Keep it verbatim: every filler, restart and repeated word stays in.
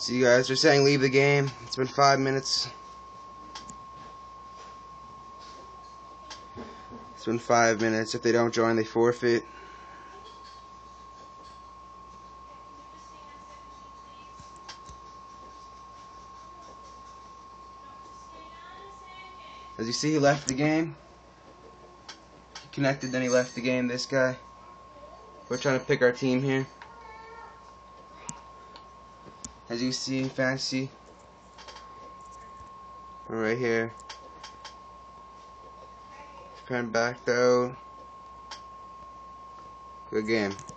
See, you guys are saying leave the game. It's been five minutes. It's been five minutes. If they don't join, they forfeit. As you see, he left the game. He connected, then he left the game. This guy. We're trying to pick our team here. As you see, fancy. We're right here. Kind of backed out. Good game.